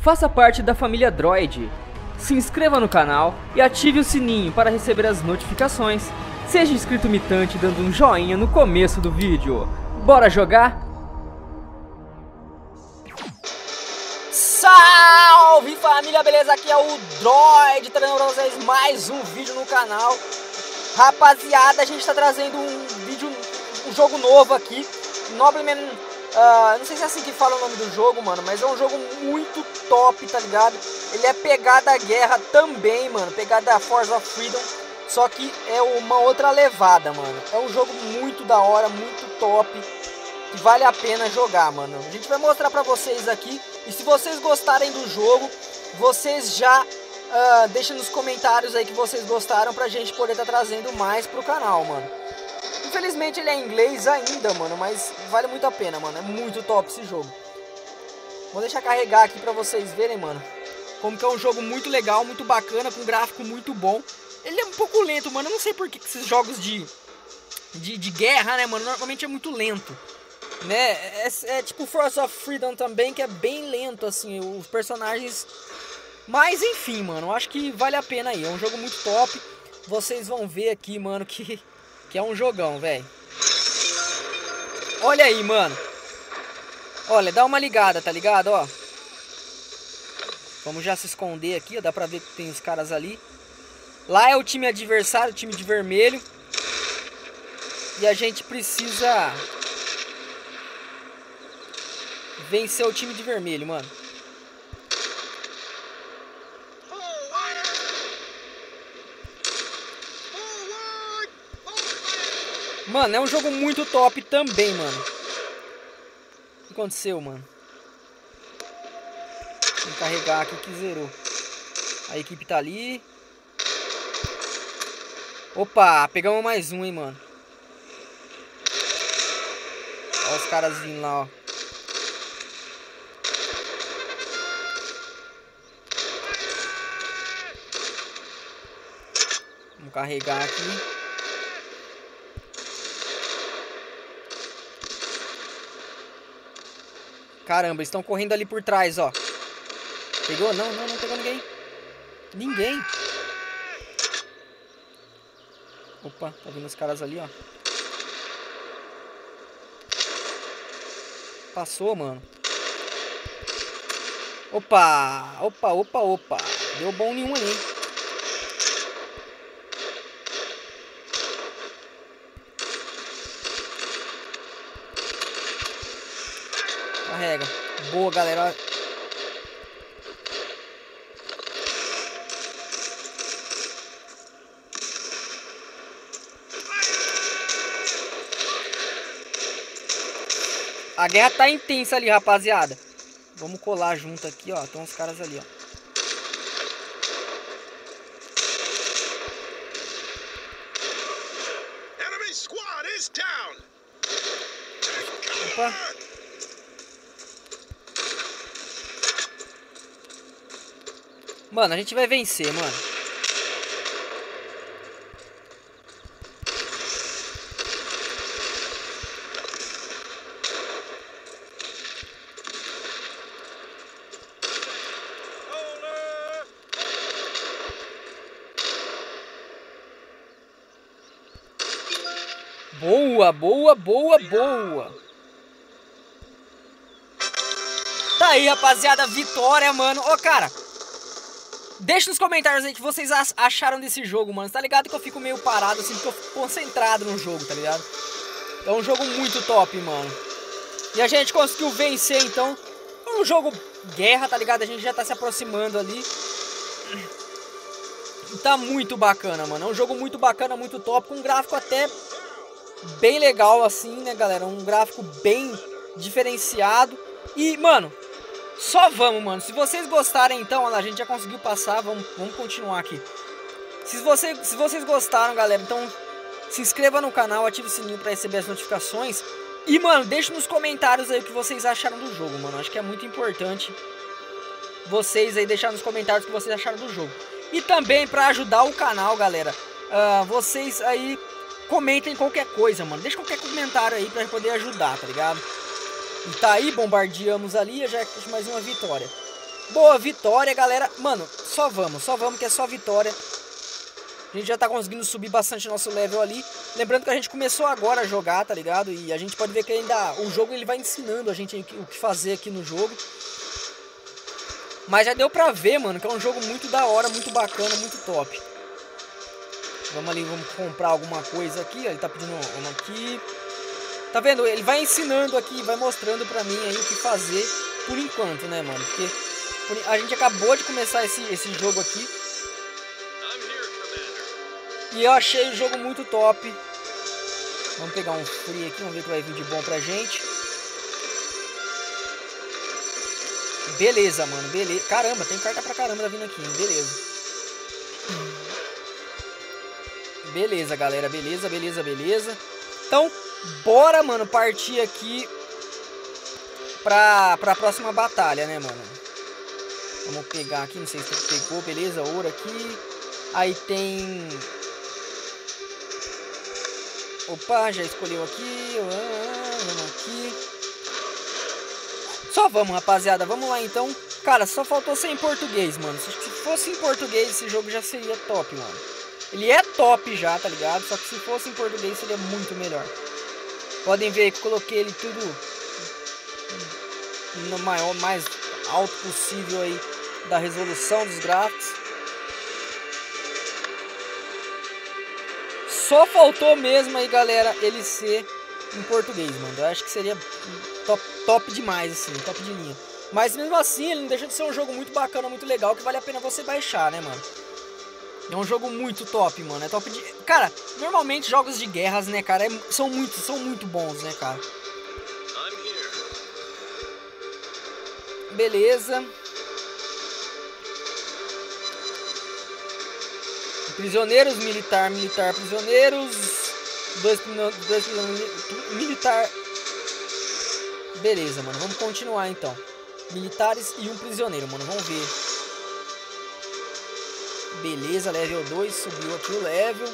Faça parte da família Droid. Se inscreva no canal e ative o sininho para receber as notificações. Seja inscrito mitante dando um joinha no começo do vídeo. Bora jogar? Salve família, beleza? Aqui é o Droid, trazendo pra vocês mais um vídeo no canal. Rapaziada, a gente tá trazendo um jogo novo aqui, Nobleman. Não sei se é assim que fala o nome do jogo, mano, mas é um jogo muito top, tá ligado? Ele é pegada guerra também, mano, pegada Force of Freedom, só que é uma outra levada, mano. É um jogo muito da hora, muito top, que vale a pena jogar, mano. A gente vai mostrar pra vocês aqui, e se vocês gostarem do jogo, vocês já deixem nos comentários aí que vocês gostaram, pra gente poder estar trazendo mais pro canal, mano. Infelizmente ele é em inglês ainda, mano, mas vale muito a pena, mano. É muito top esse jogo. Vou deixar carregar aqui pra vocês verem, mano, como que é um jogo muito legal, muito bacana, com gráfico muito bom. Ele é um pouco lento, mano. Eu não sei por que esses jogos de guerra, né, mano, normalmente é muito lento, né? É tipo Force of Freedom também, que é bem lento, assim, os personagens. Mas enfim, mano, eu acho que vale a pena aí. É um jogo muito top. Vocês vão ver aqui, mano, que é um jogão, velho. Olha aí, mano. Olha, dá uma ligada, tá ligado, ó. Vamos já se esconder aqui, ó. Dá pra ver que tem os caras ali. Lá é o time adversário, o time de vermelho. E a gente precisa vencer o time de vermelho, mano. Mano, é um jogo muito top também, mano. O que aconteceu, mano? Vou carregar aqui que zerou. A equipe tá ali. Opa, pegamos mais um, hein, mano. Olha os caras vindo lá, ó. Vamos carregar aqui. Caramba, eles estão correndo ali por trás, ó. Pegou? Não pegou ninguém. Ninguém. Opa, tá vindo os caras ali, ó. Passou, mano. Opa. Deu bom nenhum ali. Carrega. Boa, galera. A guerra tá intensa ali, rapaziada. Vamos colar junto aqui, ó. Tem uns caras ali, ó. Opa. Mano, a gente vai vencer, mano. Boa. Tá aí, rapaziada, vitória, mano. Ô, cara, deixa nos comentários aí o que vocês acharam desse jogo, mano. Tá ligado que eu fico meio parado, assim, porque eu fico concentrado no jogo, tá ligado? É um jogo muito top, mano. E a gente conseguiu vencer, então. É um jogo guerra, tá ligado? A gente já tá se aproximando ali. Tá muito bacana, mano. É um jogo muito bacana, muito top, com um gráfico até bem legal, assim, né, galera? Um gráfico bem diferenciado. E, mano, só vamos, mano. Se vocês gostarem, então, olha lá, a gente já conseguiu passar. Vamos continuar aqui. Se vocês gostaram, galera, então se inscreva no canal, ative o sininho pra receber as notificações. E, mano, deixe nos comentários aí o que vocês acharam do jogo, mano. Acho que é muito importante vocês aí deixar nos comentários o que vocês acharam do jogo. E também pra ajudar o canal, galera, vocês aí comentem qualquer coisa, mano. Deixa qualquer comentário aí pra poder ajudar, tá ligado? E tá aí, bombardeamos ali, já é mais uma vitória. Boa, vitória, galera. Mano, só vamos que é só vitória. A gente já tá conseguindo subir bastante nosso level ali. Lembrando que a gente começou agora a jogar, tá ligado? E a gente pode ver que ainda o jogo ele vai ensinando a gente o que fazer aqui no jogo. Mas já deu pra ver, mano, que é um jogo muito da hora, muito bacana, muito top. Vamos ali, vamos comprar alguma coisa aqui. Ó, ele tá pedindo uma aqui. Tá vendo? Ele vai ensinando aqui, vai mostrando pra mim aí o que fazer por enquanto, né, mano? Porque a gente acabou de começar esse jogo aqui. E eu achei o jogo muito top. Vamos pegar um free aqui, vamos ver o que vai vir de bom pra gente. Beleza, mano, beleza. Caramba, tem carta pra caramba vindo aqui, hein? Beleza. Beleza, galera, beleza, beleza, beleza. Então, bora, mano, partir aqui pra próxima batalha, né, mano? Vamos pegar aqui, não sei se você pegou, beleza, ouro aqui. Aí tem... Opa, já escolheu aqui, vamos aqui. Só vamos, rapaziada, vamos lá então. Cara, só faltou ser em português, mano. Se fosse em português, esse jogo já seria top, mano. Ele é top já, tá ligado? Só que se fosse em português, seria muito melhor. Podem ver que eu coloquei ele tudo no mais alto possível aí da resolução dos gráficos. Só faltou mesmo aí, galera, ele ser em português, mano. Eu acho que seria top demais, assim, top de linha. Mas mesmo assim, ele não deixa de ser um jogo muito bacana, muito legal, que vale a pena você baixar, né, mano? É um jogo muito top, mano. É top de... Cara, normalmente jogos de guerras, né, cara, são muito bons, né, cara? Beleza. Prisioneiros, militar, prisioneiros. Dois militar. Beleza, mano. Vamos continuar, então. Militares e um prisioneiro, mano. Vamos ver. Beleza, level 2. Subiu aqui o level.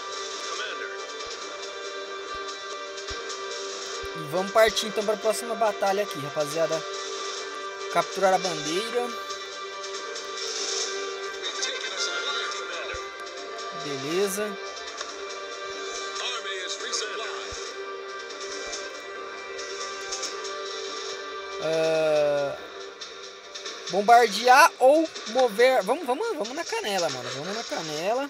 E vamos partir, então, para a próxima batalha aqui, rapaziada. Capturar a bandeira. Beleza. Bombardear ou mover. Vamos na canela, mano. Vamos na canela.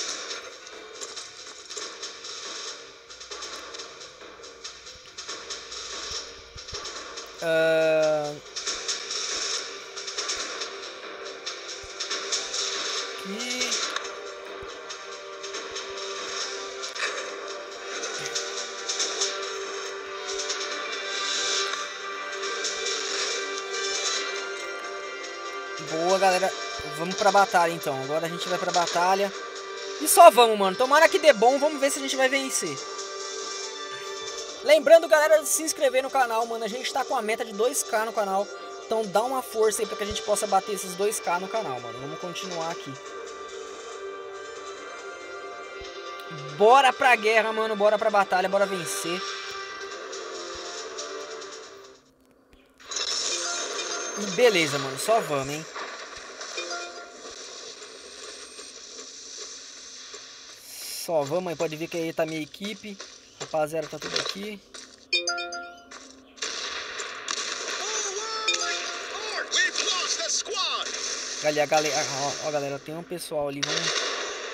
Aqui. Boa, galera. Vamos pra batalha, então. Agora a gente vai pra batalha. E só vamos, mano. Tomara que dê bom. Vamos ver se a gente vai vencer. Lembrando, galera, de se inscrever no canal, mano. A gente tá com a meta de 2k no canal. Então dá uma força aí pra que a gente possa bater esses 2k no canal, mano. Vamos continuar aqui. Bora pra guerra, mano. Bora pra batalha. Bora vencer. Beleza, mano. Só vamos, hein. Só vamos aí. Pode ver que aí tá minha equipe. Rapaziada, tá tudo aqui. Galera, ó, galera, tem um pessoal ali. Vamos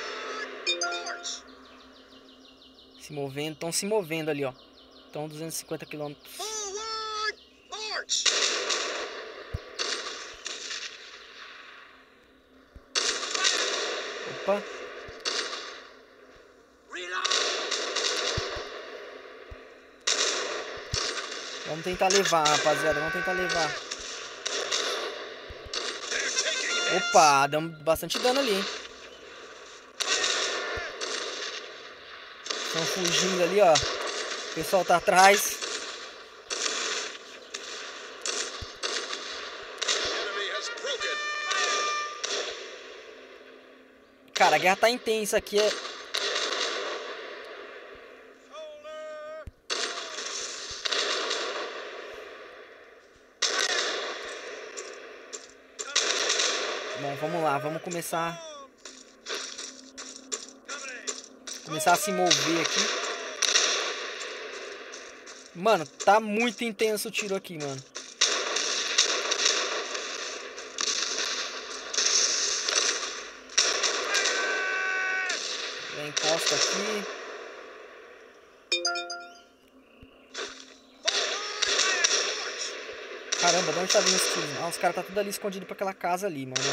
se movendo. Estão se movendo ali, ó. Estão 250 km. Opa. Vamos tentar levar, rapaziada. Vamos tentar levar. Opa, damos bastante dano ali, hein. Estão fugindo ali, ó. O pessoal tá atrás. Cara, a guerra tá intensa aqui. Bom, vamos lá, vamos começar a se mover aqui. Mano, tá muito intenso o tiro aqui, mano. Encosta aqui. Caramba, de onde tá vindo esse tiro? Ah, os caras tá tudo ali escondido pra aquela casa ali, mano.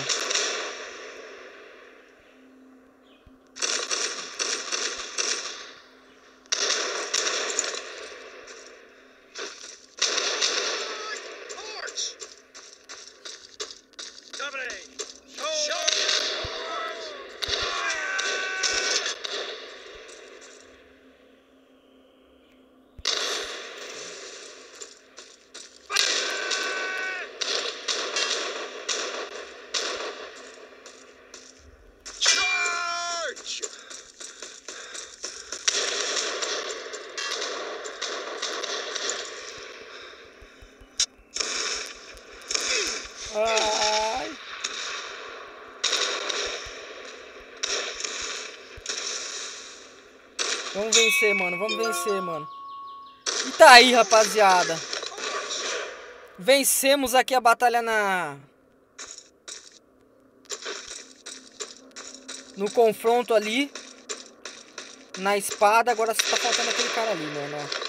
Ai. Vamos vencer, mano. Vamos vencer, mano. E tá aí, rapaziada. Vencemos aqui a batalha no confronto ali. Na espada. Agora só tá faltando aquele cara ali, mano. Ó.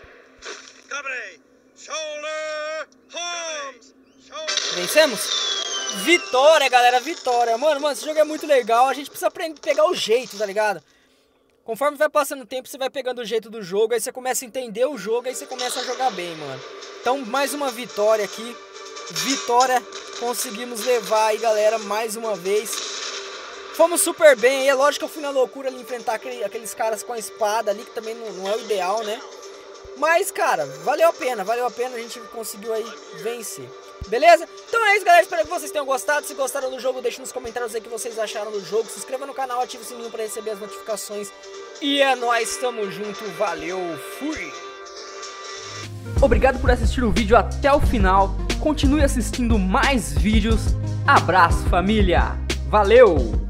Vencemos? Vitória, galera, vitória. Mano, esse jogo é muito legal. A gente precisa aprender a pegar o jeito, tá ligado? Conforme vai passando o tempo, você vai pegando o jeito do jogo. Aí você começa a entender o jogo. Aí você começa a jogar bem, mano. Então, mais uma vitória aqui. Vitória. Conseguimos levar aí, galera, mais uma vez. Fomos super bem aí. É lógico que eu fui na loucura ali enfrentar aqueles caras com a espada ali, que também não é o ideal, né? Mas, cara, valeu a pena. A gente conseguiu aí vencer. Beleza? Então é isso, galera. Espero que vocês tenham gostado. Se gostaram do jogo, deixe nos comentários aí o que vocês acharam do jogo. Se inscreva no canal, ative o sininho pra receber as notificações. E é nóis, tamo junto. Valeu, fui! Obrigado por assistir o vídeo até o final. Continue assistindo mais vídeos. Abraço, família! Valeu!